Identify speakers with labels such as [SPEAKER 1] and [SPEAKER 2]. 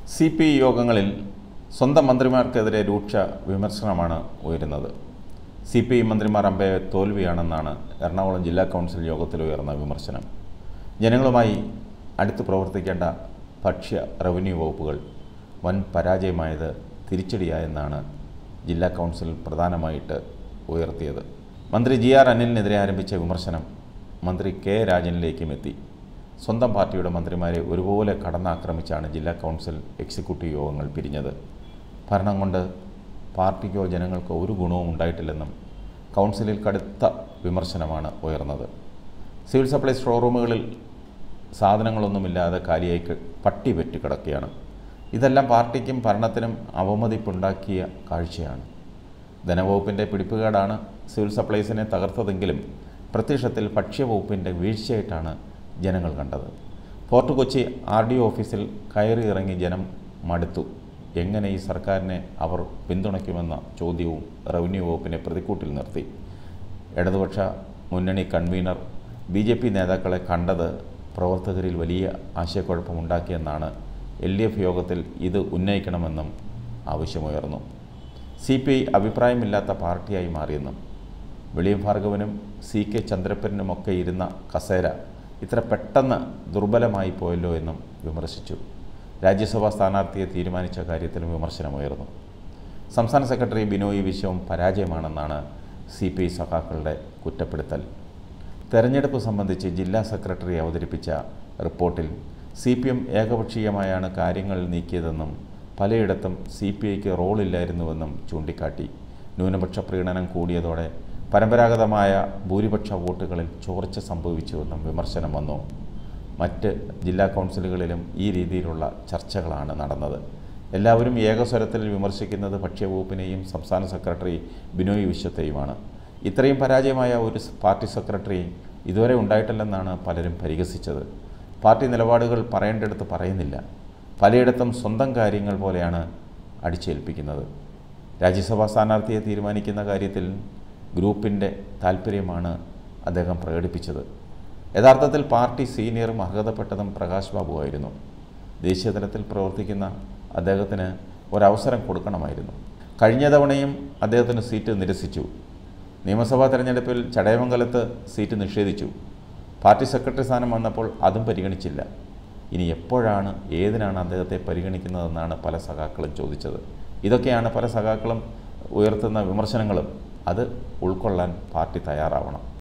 [SPEAKER 1] CPI യോഗങ്ങളിൽ സ്വന്തം മന്ത്രിമാർക്കെതിരെ രൂക്ഷ വിമർശനമാണ് ഉയരുന്നത്. CPI മന്ത്രിമാർ അമ്പേ തോൽവിയാണെന്നാണ് എറണാകുളം ജില്ലാ കൗൺസിൽ യോഗത്തിൽ ഉയർന്ന വിമർശനം. ജനങ്ങളുമായി അടുത്ത് പ്രവർത്തിക്കേണ്ട ഭക്ഷ്യ റവന്യൂ വകുപ്പുകൾ വൻ പരാജയമായത് തിരിച്ചടിയായെന്നാണ് ജില്ലാ കൗൺസിൽ പ്രധാനമായിട്ട് ഉയർത്തിയത്. മന്ത്രി GR അനിലിനെതിരെ ആരംഭിച്ച വിമർശനം മന്ത്രി K രാജനിലേക്കും എത്തി. സ്വന്തം പാർട്ടിയുടെ മന്ത്രിമാരെ ഒരുപോലെ കടന്നാക്രമിച്ചാണ് ജില്ലാ കൗൺസിൽ എക്സിക്യൂട്ടീവ് യോഗങ്ങൾ പിരിഞ്ഞത്. ഭരണം കൊണ്ട് പാർട്ടിക്കോ ജനങ്ങൾക്കോ ഒരു ഗുണവും ഉണ്ടായിട്ടില്ലെന്നും കൗൺസിലിൽ കടുത്ത വിമർശനമാണ് ഉയർന്നത്. സിവിൽ സപ്ലൈ സ്റ്റോർ റൂമുകളിൽ സാധനങ്ങളൊന്നുമില്ലാതെ കാലിയായി പട്ടി പെറ്റി കിടക്കുകയാണ്. ഇതെല്ലാം പാർട്ടിക്കും ഭരണത്തിനും അവമതിപ്പുണ്ടാക്കിയ കാഴ്ചയാണ്. ധനവകുപ്പിൻ്റെ പിടിപ്പുകേടാണ് സിവിൽ സപ്ലൈസിനെ തകർത്തതെങ്കിലും പ്രത്യക്ഷത്തിൽ ഭക്ഷ്യവകുപ്പിൻ്റെ വീഴ്ചയായിട്ടാണ് ജനങ്ങൾ കണ്ടത്. ഫോർട്ട് കൊച്ചി RDO ഓഫീസിൽ കയറി ഇറങ്ങി ജനം മടുത്തു. എങ്ങനെ ഈ സർക്കാരിനെ അവർ പിന്തുണയ്ക്കുമെന്ന ചോദ്യവും റവന്യൂ വകുപ്പിനെ പ്രതിക്കൂട്ടിൽ നിർത്തി. ഇടതുപക്ഷ മുന്നണി കൺവീനർ BJP നേതാക്കളെ കണ്ടത് പ്രവർത്തകരിൽ വലിയ ആശയക്കുഴപ്പമുണ്ടാക്കിയെന്നാണ് LDF യോഗത്തിൽ ഇത് ഉന്നയിക്കണമെന്നും ആവശ്യമുയർന്നു. CPI അഭിപ്രായമില്ലാത്ത പാർട്ടിയായി മാറിയെന്നും വെളിയം ഭാർഗവനും CK ചന്ദ്രപ്പനുമൊക്കെ ഇരുന്ന കസേര ഇത്ര പെട്ടെന്ന് ദുർബലമായി പോയല്ലോ എന്നും വിമർശിച്ചു. രാജ്യസഭാ സ്ഥാനാർത്ഥിയെ തീരുമാനിച്ച കാര്യത്തിലും വിമർശനമുയർന്നു. സംസ്ഥാന സെക്രട്ടറി ബിനോയ് വിശ്വം പരാജയമാണെന്നാണ് CPI സഖാക്കളുടെ കുറ്റപ്പെടുത്തൽ. തെരഞ്ഞെടുപ്പ് സംബന്ധിച്ച് ജില്ലാ സെക്രട്ടറി അവതരിപ്പിച്ച റിപ്പോർട്ടിൽ CPM ഏകപക്ഷീയമായാണ് കാര്യങ്ങൾ നീക്കിയതെന്നും പലയിടത്തും CPIക്ക് റോളില്ലായിരുന്നുവെന്നും ചൂണ്ടിക്കാട്ടി. ന്യൂനപക്ഷ പ്രീണനം കൂടിയതോടെ പരമ്പരാഗതമായ ഭൂരിപക്ഷ വോട്ടുകളിൽ ചോർച്ച സംഭവിച്ചുവെന്നും വിമർശനം വന്നു. മറ്റ് ജില്ലാ കൗൺസിലുകളിലും ഈ രീതിയിലുള്ള ചർച്ചകളാണ് നടന്നത്. എല്ലാവരും ഏകസ്വരത്തിൽ വിമർശിക്കുന്നത് ഭക്ഷ്യവകുപ്പിനെയും സംസ്ഥാന സെക്രട്ടറി ബിനോയ് വിശ്വത്തെയുമാണ്. ഇത്രയും പരാജയമായ ഒരു പാർട്ടി സെക്രട്ടറി ഇതുവരെ ഉണ്ടായിട്ടില്ലെന്നാണ് പലരും പരിഹസിച്ചത്. പാർട്ടി നിലപാടുകൾ പറയേണ്ടടുത്ത് പറയുന്നില്ല. പലയിടത്തും സ്വന്തം കാര്യങ്ങൾ പോലെയാണ് അടിച്ചേൽപ്പിക്കുന്നത്. രാജ്യസഭാ സ്ഥാനാർത്ഥിയെ തീരുമാനിക്കുന്ന കാര്യത്തിൽ ഗ്രൂപ്പിൻ്റെ താൽപ്പര്യമാണ് അദ്ദേഹം പ്രകടിപ്പിച്ചത്. യഥാർത്ഥത്തിൽ പാർട്ടി സീനിയറും അർഹതപ്പെട്ടതും പ്രകാശ് ബാബു ആയിരുന്നു. ദേശീയ തലത്തിൽ പ്രവർത്തിക്കുന്ന അദ്ദേഹത്തിന് ഒരവസരം കൊടുക്കണമായിരുന്നു. കഴിഞ്ഞ തവണയും അദ്ദേഹത്തിന് സീറ്റ് നിരസിച്ചു. നിയമസഭാ തെരഞ്ഞെടുപ്പിൽ ചടയമംഗലത്ത് സീറ്റ് നിഷേധിച്ചു. പാർട്ടി സെക്രട്ടറി സ്ഥാനം വന്നപ്പോൾ അതും പരിഗണിച്ചില്ല. ഇനി എപ്പോഴാണ് ഏതിനാണ് അദ്ദേഹത്തെ പരിഗണിക്കുന്നതെന്നാണ് പല സഖാക്കളും ചോദിച്ചത്. ഇതൊക്കെയാണ് പല സഖാക്കളും ഉയർത്തുന്ന വിമർശനങ്ങളും. അത് ഉൾക്കൊള്ളാൻ പാർട്ടി തയ്യാറാവണം.